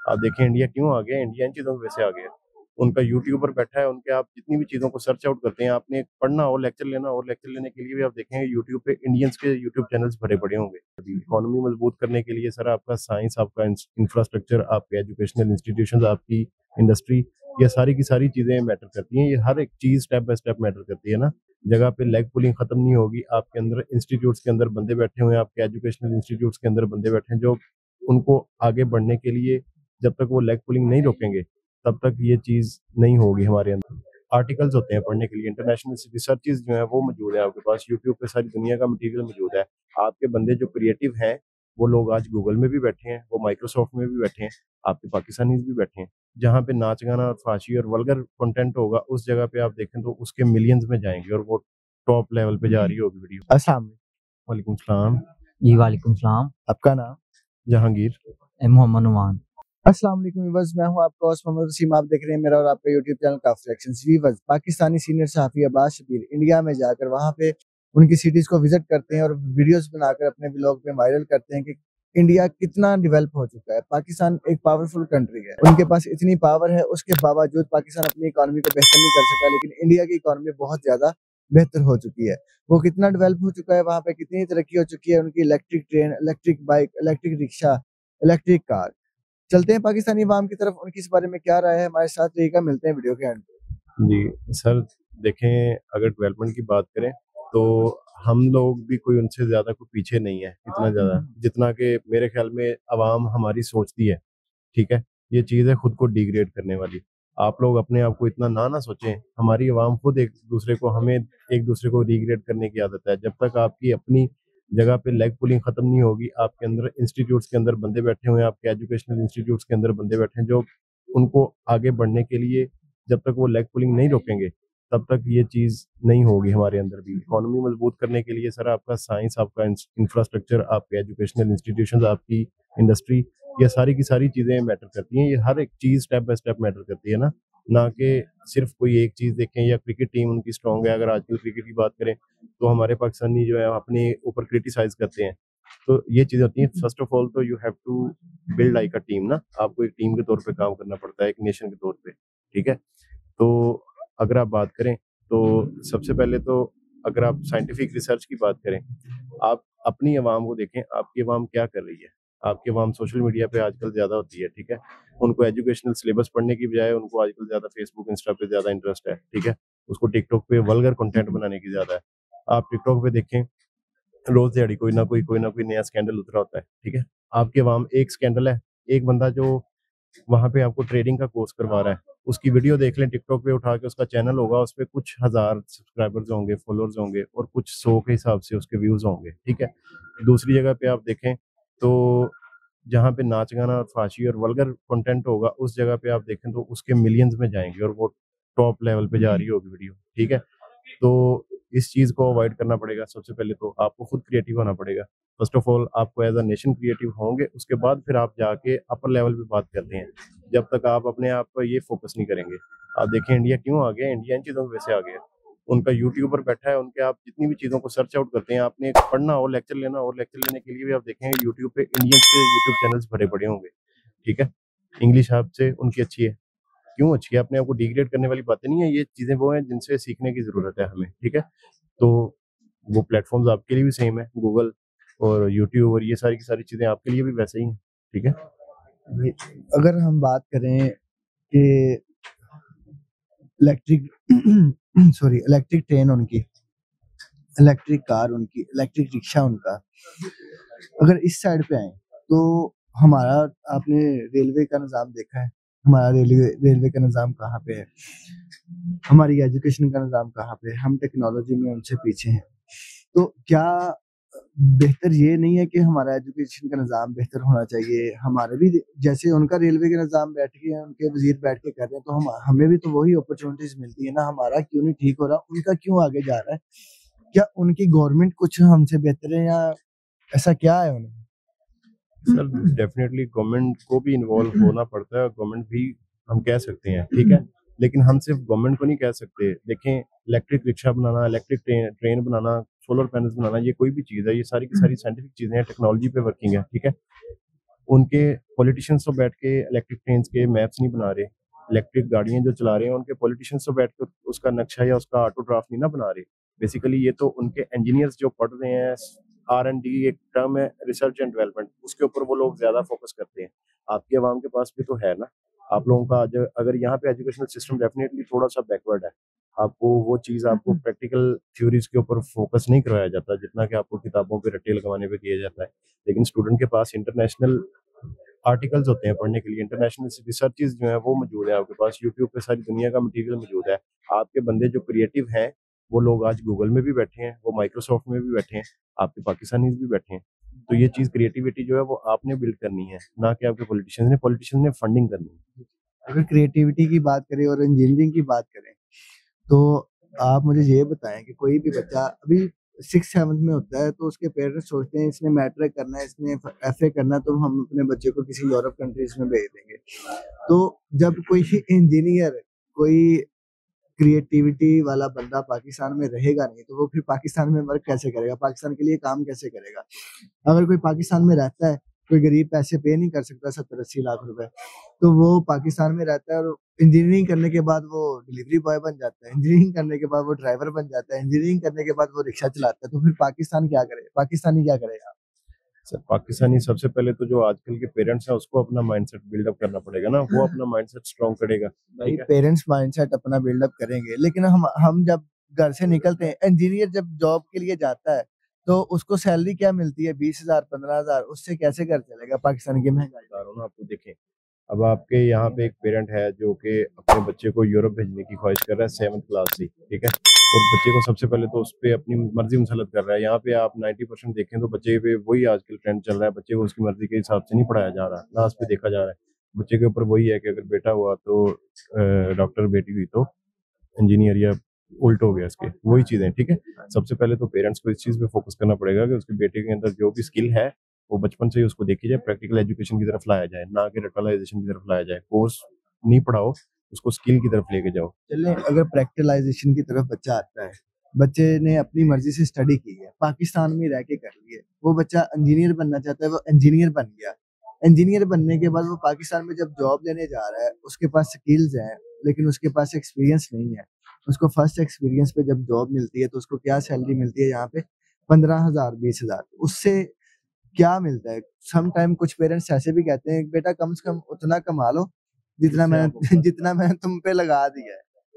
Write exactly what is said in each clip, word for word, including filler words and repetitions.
आप देखें इंडिया क्यों आ गया, इंडिया इन चीज़ों की वजह से आ गया। उनका यूट्यूब पर बैठा है, उनके आप जितनी भी चीज़ों को सर्च आउट करते हैं, आपने पढ़ना हो, लेक्चर लेना हो, लेक्चर लेने के लिए भी आप देखेंगे यूट्यूब पे इंडियंस के यूट्यूब चैनल्स भरे पड़े होंगे। इकोनॉमी मजबूत करने के लिए सर आपका साइंस, आपका इंफ्रास्ट्रक्चर, आपके एजुकेशनल इंस्टीट्यूशंस, आपकी इंडस्ट्री, ये सारी की सारी चीज़ें मैटर करती हैं। ये हर एक चीज़ स्टेप बाय स्टेप मैटर करती है ना। जगह पे लेग पुलिंग खत्म नहीं होगी, आपके अंदर इंस्टीट्यूट्स के अंदर बंदे बैठे हुए हैं, आपके एजुकेशनल इंस्टीट्यूट्स के अंदर बंदे बैठे हैं जो उनको आगे बढ़ने के लिए, जब तक वो लेग पुलिंग नहीं रोकेंगे तब तक ये चीज़ नहीं होगी हमारे अंदर। आर्टिकल्स होते हैं पढ़ने के लिए, इंटरनेशनल रिसर्चेज़ जो हैं वो मौजूद है आपके पास, यूट्यूब पे सारी दुनिया का मटीरियल मौजूद है। आपके बंदे जो क्रिएटिव हैं, वो लोग आज गूगल में भी बैठे हैं, वो माइक्रोसॉफ्ट में भी बैठे हैं, आपके पाकिस्तानीज़ भी बैठे हैं। जहाँ पे नाच गाना और फाशी और वल्गर कंटेंट होगा, उस जगह पे आप देखें तो उसके मिलियंस में जाएँगे और वो टॉप लेवल पे जा रही होगी वीडियो। अस्सलाम वालेकुम। वालेकुम सलाम। जी वालेकुम सलाम। आपका नाम? जहांगीर। ए, मोहम्मद नुमान। अस्सलाम वालेकुम व्यूअर्स, मैं हूं आपका होस्ट मोहम्मद वसीम। आप देख रहे हैं मेरा और आपका यूट्यूब चैनल काफ रिएक्शंस। व्यूअर्स, पाकिस्तानी सीनियर सहाफ़ी अब्बास शबीर इंडिया में जाकर वहां पे उनकी सिटीज को विजिट करते हैं और वीडियोस बनाकर अपने व्लॉग में वायरल करते हैं कि इंडिया कितना डेवलप हो चुका है। पाकिस्तान एक पावरफुल कंट्री है, उनके पास इतनी पावर है, उसके बावजूद पाकिस्तान अपनी इकोनॉमी को बेहतर नहीं कर सका, लेकिन इंडिया की इकोनॉमी बहुत ज्यादा बेहतर हो चुकी है। वो कितना डेवलप हो चुका है, वहाँ पे कितनी तरक्की हो चुकी है। उनकी electric train, electric bike, electric rickshaw, electric car. चलते हैं पाकिस्तानी अवाम की तरफ, उनकी इस बारे में क्या राय है, हमारे साथ रहिएगा। मिलते हैं वीडियो के एंड पे। जी सर, देखें अगर डेवलपमेंट की बात करें तो हम लोग भी कोई उनसे ज़्यादा कोई पीछे नहीं है, इतना ज़्यादा जितना कि मेरे ख्याल में अवाम हमारी सोचती है। ठीक है, ये चीज़ है खुद को डिग्रेड करने वाली। आप लोग अपने आप को इतना ना ना सोचें, हमारी अवाम खुद एक दूसरे को, हमें एक दूसरे को डिग्रेड करने की आदत है। जब तक आपकी अपनी जगह पे लेग पुलिंग खत्म नहीं होगी, आपके अंदर इंस्टीट्यूट्स के अंदर बंदे बैठे हुए हैं, आपके एजुकेशनल इंस्टीट्यूट्स के अंदर बंदे बैठे हैं जो उनको आगे बढ़ने के लिए, जब तक वो लेग पुलिंग नहीं रोकेंगे तब तक ये चीज़ नहीं होगी हमारे अंदर भी। इकोनॉमी मजबूत करने के लिए सर आपका साइंस, आपका इंफ्रास्ट्रक्चर, आपके एजुकेशनल इंस्टीट्यूशंस, आपकी इंडस्ट्री, ये सारी की सारी चीज़ें मैटर करती हैं। ये हर एक चीज़ स्टेप बाय स्टेप मैटर करती है ना, ना कि सिर्फ कोई एक चीज़ देखें। या क्रिकेट टीम उनकी स्ट्रॉन्ग है, अगर आजकल क्रिकेट की बात करें तो हमारे पाकिस्तानी जो है अपने ऊपर क्रिटिसाइज करते हैं। तो ये चीज़ होती है। फर्स्ट ऑफ ऑल तो you have to build like a team ना, आपको एक टीम के तौर पे काम करना पड़ता है, एक नेशन के तौर पे। ठीक है, तो अगर आप बात करें तो सबसे पहले तो अगर आप साइंटिफिक रिसर्च की बात करें, आप अपनी आवाम को देखें, आपकी आवाम क्या कर रही है। आपकी आवाम सोशल मीडिया पे आजकल ज़्यादा होती है। ठीक है, उनको एजुकेशनल सिलेबस पढ़ने की बजाय उनको आजकल ज़्यादा फेसबुक, इंस्टा पे ज़्यादा इंटरेस्ट है। ठीक है, उसको टिकटॉक पे वल्गर कंटेंट बनाने की ज़्यादा है। आप टिकटॉक पे देखें, रोज दिहाड़ी कोई ना कोई कोई ना कोई नया स्कैंडल उतरा होता है। ठीक है, आपकी आवाम, एक स्कैंडल है, एक बंदा जो वहाँ पे आपको ट्रेडिंग का कोर्स करवा रहा है, उसकी वीडियो देख लें टिकटॉक पे उठा के, उसका चैनल होगा, उस पे कुछ हज़ार सब्सक्राइबर्स होंगे, फॉलोअर्स होंगे और कुछ सौ के हिसाब से उसके व्यूज़ होंगे। ठीक है, दूसरी जगह पे आप देखें तो जहाँ पे नाच गाना और फाशी और वल्गर कंटेंट होगा, उस जगह पे आप देखें तो उसके मिलियंस में जाएँगे और वो टॉप लेवल पे जा रही होगी वीडियो। ठीक है, तो इस चीज़ को अवॉइड करना पड़ेगा। सबसे पहले तो आपको खुद क्रिएटिव होना पड़ेगा। फर्स्ट ऑफ ऑल आपको एज़ अ नेशन क्रिएटिव होंगे, उसके बाद फिर आप जाके अपर लेवल पे बात करते हैं। जब तक आप अपने आप पर ये फोकस नहीं करेंगे, आप देखें इंडिया क्यों आ गया, इंडिया इन चीज़ों की वजह से आ गया। उनका यूट्यूब पर बैठा है, उनके आप जितनी भी चीज़ों को सर्च आउट करते हैं, आपने पढ़ना हो, लेक्चर लेना हो, लेक्चर लेने के लिए भी आप देखेंगे यूट्यूब पे इंडियंस के यूट्यूब चैनल्स भरे पड़े होंगे। ठीक है, इंग्लिश आपसे उनकी अच्छी है, क्यों अच्छी है? अपने आप को डिग्रेड करने वाली बातें नहीं है, ये चीज़ें वो हैं जिनसे सीखने की ज़रूरत है हमें। ठीक है, तो वो प्लेटफ़ॉर्म्स आपके लिए भी सेम है, गूगल और यूट्यूब और ये सारी की सारी चीज़ें आपके लिए भी वैसे ही हैं। ठीक है? जी, अगर हम बात करें कि इलेक्ट्रिक सॉरी इलेक्ट्रिक ट्रेन उनकी, इलेक्ट्रिक कार उनकी, इलेक्ट्रिक रिक्शा उनका, अगर इस साइड पे आए तो हमारा, आपने रेलवे का निज़ाम देखा है, हमारा रेलवे रेलवे का निज़ाम कहाँ पे है, हमारी एजुकेशन का निज़ाम कहाँ पे है, हम टेक्नोलॉजी में उनसे पीछे हैं। तो क्या बेहतर ये नहीं है कि हमारा एजुकेशन का निज़ाम बेहतर होना चाहिए? हमारे भी जैसे उनका रेलवे का निज़ाम बैठ के, उनके वज़ीर बैठ के कर रहे हैं, तो हम हमें भी तो वही अपॉर्चुनिटीज़ मिलती है ना। हमारा क्यों नहीं ठीक हो रहा, उनका क्यों आगे जा रहा है? क्या उनकी गवर्नमेंट कुछ हमसे बेहतर है या ऐसा क्या है उन्हें? सर डेफ़िनेटली गवर्नमेंट को भी इन्वॉल्व होना पड़ता है और गवर्नमेंट भी हम कह सकते हैं। ठीक है? लेकिन हम सिर्फ गवर्नमेंट को नहीं कह सकते। देखें, इलेक्ट्रिक रिक्शा बनाना, इलेक्ट्रिक ट्रेन ट्रेन बनाना, सोलर पैनल्स बनाना, ये कोई भी चीज़ है, ये सारी की सारी साइंटिफिक चीज़ें हैं, टेक्नोलॉजी पे वर्किंग है। ठीक है? उनके पॉलिटिशियंस तो बैठ के इलेक्ट्रिक ट्रेन्स के मैप्स नहीं बना रहे, इलेक्ट्रिक गाड़ियाँ जो चला रहे हैं उनके पॉलिटिशियंस तो बैठ के उसका नक्शा या उसका ऑटो ड्राफ्ट नहीं ना बना रहे। बेसिकली ये तो उनके इंजीनियर्स जो पढ़ रहे हैं, आर एंड डी एक टर्म है, रिसर्च एंड डेवलपमेंट, उसके ऊपर वो लोग ज्यादा फोकस करते हैं। आपके अवाम के पास भी तो है ना, आप लोगों का आज अगर यहाँ पे एजुकेशनल सिस्टम डेफिनेटली थोड़ा सा बैकवर्ड है, आपको वो चीज़ आपको प्रैक्टिकल थ्योरीज के ऊपर फोकस नहीं करवाया जाता जितना कि आपको किताबों पे रट्टे लगवाने पे किया जाता है। लेकिन स्टूडेंट के पास इंटरनेशनल आर्टिकल्स होते हैं पढ़ने के लिए, इंटरनेशनल रिसर्चेस जो है वो मौजूद है आपके पास, यूट्यूब पे सारी दुनिया का मटेरियल मौजूद है। आपके बंदे जो क्रिएटिव हैं वो लोग आज गूगल में भी बैठे हैं, वो माइक्रोसॉफ्ट में भी बैठे हैं, आपके पाकिस्तानीज भी बैठे हैं। तो ये चीज़ क्रिएटिविटी जो है वो आपने बिल्ड करनी है, ना कि आपके पॉलिटिशियंस ने पॉलिटिशियंस ने फंडिंग करनी है। अगर क्रिएटिविटी की बात करें और इंजीनियरिंग की बात करें तो आप मुझे ये बताएं कि कोई भी बच्चा अभी सिक्स सेवन्थ में होता है तो उसके पेरेंट्स सोचते हैं इसने मैट्रिक करना है, इसने एफए करना है, तो हम अपने बच्चे को किसी यूरोप कंट्रीज में भेज देंगे। तो जब कोई इंजीनियर, कोई क्रिएटिविटी वाला बंदा पाकिस्तान में रहेगा नहीं तो वो फिर पाकिस्तान में वर्क कैसे करेगा, पाकिस्तान के लिए काम कैसे करेगा? अगर कोई पाकिस्तान में रहता है, कोई गरीब पैसे पे नहीं कर सकता सत्तर अस्सी लाख रुपए, तो वो पाकिस्तान में रहता है और इंजीनियरिंग करने के बाद वो डिलीवरी बॉय बन जाता है, इंजीनियरिंग करने के बाद वो ड्राइवर बन जाता है, इंजीनियरिंग करने के बाद वो रिक्शा चलाता है, तो फिर पाकिस्तान क्या करे, पाकिस्तानी क्या करेगा? सर पाकिस्तानी सबसे पहले तो जो आजकल के पेरेंट्स हैं उसको अपना माइंडसेट बिल्डअप करना पड़ेगा ना, वो अपना माइंडसेट स्ट्रॉन्ग करेगा। भाई पेरेंट्स माइंडसेट अपना बिल्डअप करेंगे, लेकिन हम हम जब घर से निकलते हैं, इंजीनियर जब जॉब के लिए जाता है तो उसको सैलरी क्या मिलती है, बीस हजार पंद्रह हजार, उससे कैसे घर चलेगा पाकिस्तान की महंगाई? बता रहा हूँ ना आपको, देखें अब आपके यहाँ पे एक पेरेंट है जो कि अपने बच्चे को यूरोप भेजने की ख्वाहिश कर रहा है सेवन्थ क्लास से, ठीक है, और बच्चे को सबसे पहले तो उस पर अपनी मर्जी मुसलत कर रहा है। यहाँ पे आप नाइन्टी परसेंट देखें तो बच्चे पे वही आजकल ट्रेंड चल रहा है, बच्चे को उसकी मर्जी के हिसाब से नहीं पढ़ाया जा रहा, ना उस पर देखा जा रहा है। बच्चे के ऊपर वही है कि अगर बेटा हुआ तो डॉक्टर, बेटी हुई तो इंजीनियर, या उल्ट हो गया इसके, वही चीज़ें, ठीक है। सबसे पहले तो पेरेंट्स को इस चीज़ पे फोकस करना पड़ेगा कि उसके बेटे के अंदर जो भी स्किल है वो बचपन से ही उसको देखी जाए, प्रैक्टिकल एजुकेशन की तरफ लाया जाए, ना कि रटलाइजेशन की तरफ लाया जाए। कोर्स नहीं पढ़ाओ, उसको स्किल की तरफ लेके जाओ। चले अगर प्रैक्टिकलाइजेशन की तरफ बच्चा आता है, बच्चे ने अपनी मर्जी से स्टडी की है, पाकिस्तान में रह के कर ली है, वो बच्चा इंजीनियर बनना चाहता है, वो इंजीनियर बन गया। इंजीनियर बनने के बाद वो पाकिस्तान में जब जॉब लेने जा रहा है, उसके पास स्किल्स हैं लेकिन उसके पास एक्सपीरियंस नहीं है। उसको फर्स्ट एक्सपीरियंस पे जब जॉब मिलती है तो उसको क्या सैलरी मिलती है यहाँ पे, पंद्रह हजार बीस हजार। उससे क्या मिलता है? सम टाइम कुछ पेरेंट्स ऐसे भी कहते हैं बेटा कम से कम उतना कमा लो जितना मैंने जितना मैंने तुम पे लगा दिया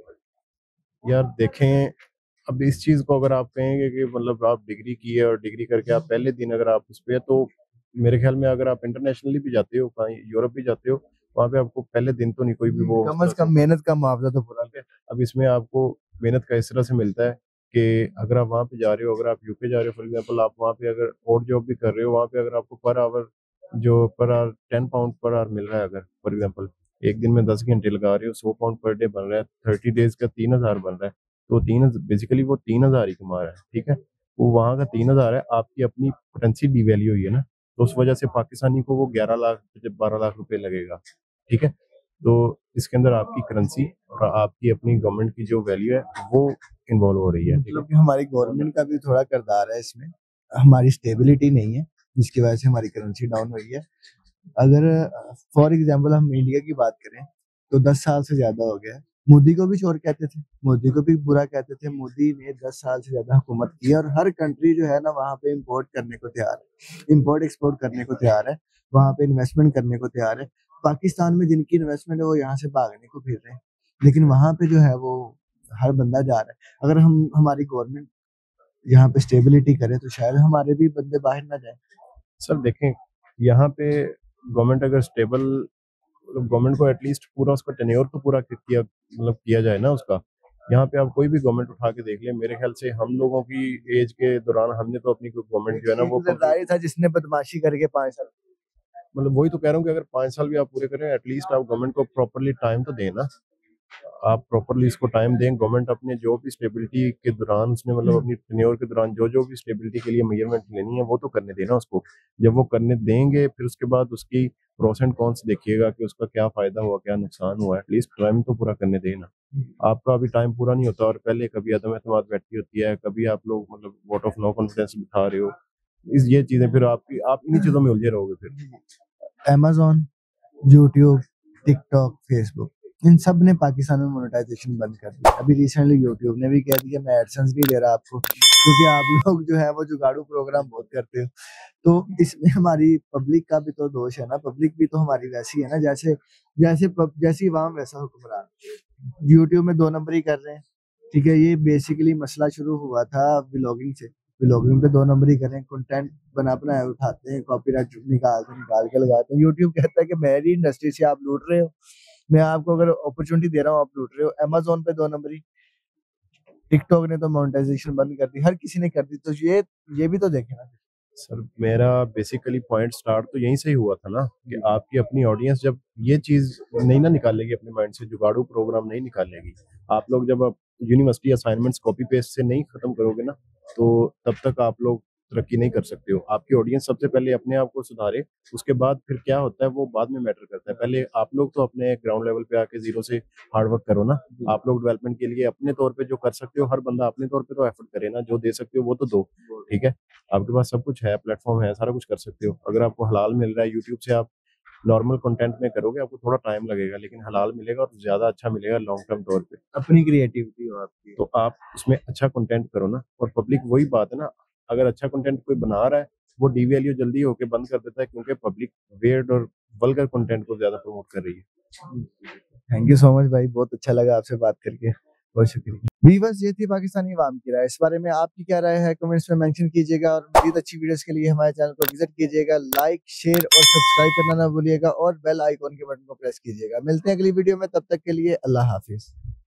है। यार देखें, अब इस चीज़ को अगर आप कहेंगे कि मतलब आप डिग्री की है और डिग्री करके आप पहले दिन अगर आप उस पे, तो मेरे ख्याल में अगर आप इंटरनेशनली भी जाते हो, कहीं यूरोप भी जाते हो, वहाँ पे आपको पहले दिन तो नहीं कोई भी वो कम से कम मेहनत का मुआवजा तो पूरा। अब इसमें आपको मेहनत का इस तरह से मिलता है कि अगर आप वहाँ पे जा रहे हो, अगर आप यूके जा रहे हो फॉर एग्जांपल, आप वहाँ पे अगर और जॉब भी कर रहे हो, वहाँ पे अगर आपको पर आवर जो per hour ten pound per hour मिल रहा है, अगर फॉर एग्जांपल एक दिन में दस घंटे लगा रहे हो, सौ पाउंड पर डे बन रहा है, थर्टी डेज का तीन हजार बन रहा है, तो तीन बेसिकली वो तीन हजार ही कमा रहा है, ठीक है। वो वहाँ का तीन हजार है, आपकी अपनी करेंसी डिवैल्यू हुई है ना, तो उस वजह से पाकिस्तानी को वो ग्यारह लाख बारह लाख रुपए लगेगा, ठीक है। तो इसके अंदर आपकी करेंसी और आपकी अपनी गवर्नमेंट की जो वैल्यू है वो इन्वॉल्व हो रही है। मतलब कि हमारी गवर्नमेंट का भी थोड़ा किरदार है इसमें, हमारी स्टेबिलिटी नहीं है जिसकी वजह से हमारी करेंसी डाउन हुई है। अगर फॉर एग्जांपल हम इंडिया की बात करें तो दस साल से ज्यादा हो गया है। मोदी को भी चोर कहते थे, मोदी को भी बुरा कहते थे। मोदी ने दस साल से ज्यादा हुकूमत की और हर कंट्री जो है ना वहाँ पे इम्पोर्ट करने को तैयार है, इम्पोर्ट एक्सपोर्ट करने को तैयार है, वहाँ पे इन्वेस्टमेंट करने को तैयार है। पाकिस्तान में जिनकी इन्वेस्टमेंट है वो यहाँ से भागने को फिर रहे हैं, लेकिन वहाँ पे जो है वो हर बंदा जा रहा है। अगर हम हमारी गवर्नमेंट यहाँ पे स्टेबिलिटी करे तो शायद हमारे भी बंदे बाहर ना जाए। सर देखें, यहाँ पे गवर्नमेंट अगर स्टेबल, गवर्नमेंट को एटलीस्ट पूरा उसका टेन्योर तो पूरा किया मतलब किया जाए ना उसका। यहाँ पे आप कोई भी गवर्नमेंट उठा के देख ले, मेरे ख्याल से हम लोगों की एज के दौरान हमने तो अपनी गवर्नमेंट जो है ना वो जरदारी था जिसने बदमाशी करके पाँच साल, मतलब वही तो कह रहा हूँ कि अगर पाँच साल भी आप पूरे करें, एटलीस्ट आप गवर्नमेंट को प्रॉपरली टाइम तो दें ना, आप प्रॉपरली इसको टाइम दें। गवर्नमेंट अपने जो भी स्टेबिलिटी के दौरान उसने मतलब अपनी टेन्योर के दौरान जो जो भी स्टेबिलिटी के लिए मेजरमेंट लेनी है वो तो करने देना उसको। जब वो करने देंगे फिर उसके बाद उसकी प्रोस एंड कॉन्स देखिएगा कि उसका क्या फायदा हुआ, क्या नुकसान हुआ, एटलीस्ट टाइम तो पूरा करने देना। आपका अभी टाइम पूरा नहीं होता और पहले कभी अदम एतमाद बैठी होती है, कभी आप लोग मतलब वोट ऑफ नो कॉन्फिडेंस बिठा रहे हो, इस ये चीजें फिर आपकी आप इन्हीं चीजों में उलझे रहोगे फिर। अमेज़न, यूट्यूब, टिकटॉक, फेसबुक, इन सब ने पाकिस्तान में मोनेटाइजेशन बंद कर दी। अभी रिसेंटली यूट्यूब ने भी कह दिया मैं एडसेंस नहीं दे रहा आपको, क्योंकि आप लोग जो है वो जुगाड़ू प्रोग्राम बहुत करते हो। तो इसमें हमारी पब्लिक का भी तो दोष है ना, पब्लिक भी तो हमारी वैसी है ना, जैसे जैसे पब जैसी अवाम वैसा हुक्मरान। यूट्यूब में दो नंबरी कर रहे हैं, ठीक है? ये बेसिकली मसला शुरू हुआ था व्लॉगिंग से। व्लॉगिंग पे दो नंबरी कर रहे हैं, कंटेंट बना-बनाया उठाते हैं, कॉपीराइट निकालते निकाल के लगाते हैं। यूट्यूब कहता है कि मेरी इंडस्ट्री से आप लूट रहे हो, मैं आपको अगर अपॉर्चुनिटी दे रहा हूँ, आप लूट रहे हो। अमेज़न पे दो नंबरी, टिकटॉक ने तो मोनेटाइजेशन बंद कर दी, हर किसी ने कर दी, तो ये ये भी तो देखें ना। सर मेरा बेसिकली पॉइंट स्टार्ट तो यहीं से ही हुआ था ना कि आपकी अपनी ऑडियंस जब ये चीज़ नहीं ना निकालेगी अपने माइंड से, जुगाड़ू प्रोग्राम नहीं निकालेगी, आप लोग जब आप यूनिवर्सिटी असाइनमेंट्स कॉपी पेस्ट से नहीं खत्म करोगे ना, तो तब तक आप लोग तरक्की नहीं कर सकते हो। आपकी ऑडियंस सबसे पहले अपने आप को सुधारे, उसके बाद फिर क्या होता है वो बाद में मैटर करता है। पहले आप लोग तो अपने ग्राउंड लेवल पे आके ज़ीरो से हार्ड वर्क करो ना। आप लोग डेवलपमेंट के लिए अपने तौर पे जो कर सकते हो, हर बंदा अपने तौर पे तो एफर्ट करे ना, जो दे सकते हो वो तो दो, ठीक है? आपके पास सब कुछ है, प्लेटफ़ॉर्म है, सारा कुछ कर सकते हो। अगर आपको हलाल मिल रहा है यूट्यूब से, आप नॉर्मल कंटेंट में करोगे, आपको थोड़ा टाइम लगेगा, लेकिन हलाल मिलेगा और ज़्यादा अच्छा मिलेगा लॉन्ग टर्म तौर पे। अपनी क्रिएटिविटी हो आपकी। तो आप उसमें अच्छा कंटेंट करो ना, और पब्लिक वही बात है ना, अगर अच्छा कंटेंट कोई बना रहा है, वो डीवैल्यू जल्दी होके बंद कर देता है, क्योंकि पब्लिक वियर्ड और वल्गर कंटेंट को ज़्यादा प्रमोट कर रही है। थैंक यू सो मच भाई, बहुत अच्छा लगा आपसे बात करके, बहुत शुक्रिया। व्यूअर्स, ये थी पाकिस्तानी अवाम की राय। इस बारे में आपकी क्या राय है कमेंट्स में मेंशन कीजिएगा, और मज़ीद अच्छी वीडियोस के लिए हमारे चैनल को विजिट कीजिएगा, लाइक, शेयर और सब्सक्राइब करना ना भूलिएगा, और बेल आइकॉन के बटन को प्रेस कीजिएगा। मिलते हैं अगली वीडियो में, तब तक के लिए अल्लाह हाफिज़।